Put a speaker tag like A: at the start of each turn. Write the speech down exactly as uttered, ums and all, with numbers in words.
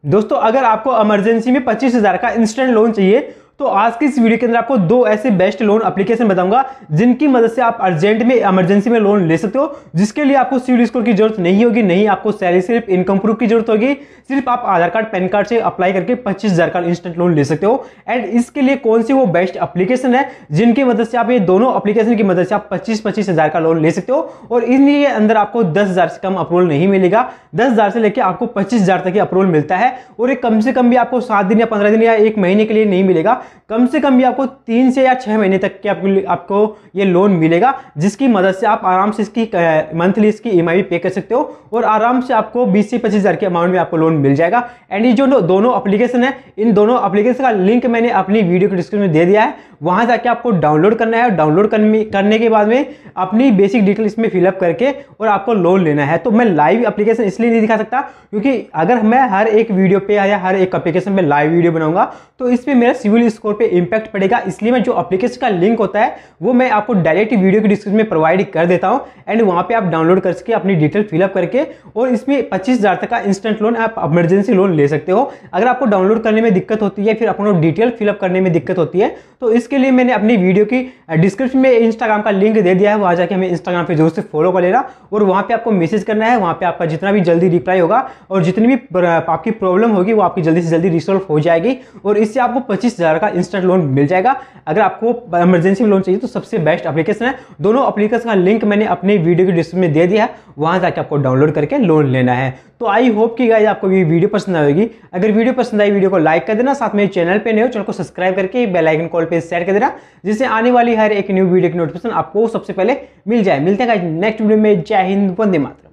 A: दोस्तों अगर आपको इमरजेंसी में पच्चीस हजार का इंस्टेंट लोन चाहिए तो आज की इस वीडियो के अंदर आपको दो ऐसे बेस्ट लोन एप्लीकेशन बताऊंगा जिनकी मदद से आप अर्जेंट में इमरजेंसी में लोन ले सकते हो, जिसके लिए आपको सिविल स्कोर की जरूरत नहीं होगी, नहीं आपको सैलरी सिर्फ इनकम प्रूफ की जरूरत होगी। सिर्फ आप आधार कार्ड पैन कार्ड से अप्लाई करके पच्चीस हजार का इंस्टेंट लोन ले सकते हो। एंड इसके लिए कौन सी वो बेस्ट एप्लीकेशन है जिनकी मदद से आप ये दोनों एप्लीकेशन की मदद से आप पच्चीस पच्चीस हजार का लोन ले सकते हो और इनके अंदर आपको दस हजार से कम अप्रूवल नहीं मिलेगा। दस हजार से लेकर आपको पच्चीस हजार तक अप्रूवल मिलता है और एक कम से कम भी आपको सात दिन या पंद्रह दिन या एक महीने के लिए नहीं मिलेगा, कम से कम भी आपको तीन से या छह महीने तक के आपको आपको ये लोन मिलेगा, जिसकी मदद से आप आराम से इसकी मंथली इसकी ईएमआई पे कर सकते हो और आराम से आपको बीस से पच्चीस हजार के अमाउंट में आपको लोन मिल जाएगा। एंड ये जो दोनों एप्लीकेशन है, इन दोनों एप्लीकेशन का लिंक मैंने अपनी वीडियो के डिस्क्रिप्शन में दे दिया है, वहां जाके आपको डाउनलोड करना है। डाउनलोड करने के बाद में अपनी बेसिक डिटेल इसमें फिलअप करके और आपको लोन लेना है। तो मैं लाइव एप्लीकेशन इसलिए नहीं दिखा सकता क्योंकि अगर मैं हर एक वीडियो पे या हर एक एप्लीकेशन पे लाइव वीडियो बनाऊंगा तो इसमें मेरा सिविल स्कोर पे इंपैक्ट पड़ेगा, इसलिए मैं जो एप्लीकेशन का लिंक होता है वो मैं आपको डायरेक्ट वीडियो के डिस्क्रिप्शन में प्रोवाइड कर देता हूं। एंड वहां पे आप डाउनलोड करके अपनी डिटेल फिलअप करके और इसमें पच्चीस हजार तक का इंस्टेंट लोन आप इमरजेंसी लोन ले सकते हो। अगर आपको डाउनलोड करने में दिक्कत होती है, फिर अपना डिटेल फिलअप करने में दिक्कत होती है, तो इसके लिए मैंने अपनी वीडियो की डिस्क्रिप्शन में इंस्टाग्राम का लिंक दे दिया है, वहां जाके हमें इंस्टाग्राम पे जरूर से फॉलो कर लेना और वहां पे आपको मैसेज करना है। वहां पे आपका जितना भी जल्दी रिप्लाई होगा और जितनी भी आपकी प्रॉब्लम होगी वो आपकी जल्दी से जल्दी रिसॉल्व हो जाएगी और इससे आपको पच्चीस हजार का इंस्टेंट लोन मिल जाएगा। अगर आपको इमरजेंसी लोन चाहिए तो सबसे बेस्ट एप्लीकेशन है। दोनों एप्लीकेशन का लिंक मैंने अपने वीडियो के डिस्क्रिप्शन में दे दिया है, वहां जाके आपको डाउनलोड करके लोन लेना है। तो आई होप कि गाइस आपको ये वीडियो पसंद आएगी। अगर वीडियो पसंद आई वीडियो को लाइक कर देना, साथ में चैनल पे नए हो चैनल को सब्सक्राइब करके बेल आइकन कॉल पे शेयर कर देना, जिससे आने वाली हर एक न्यू वीडियो की नोटिफिकेशन आपको सबसे पहले मिल जाए। मिलते हैं गाइस नेक्स्ट वीडियो में। जय हिंद, वंदे मातरम।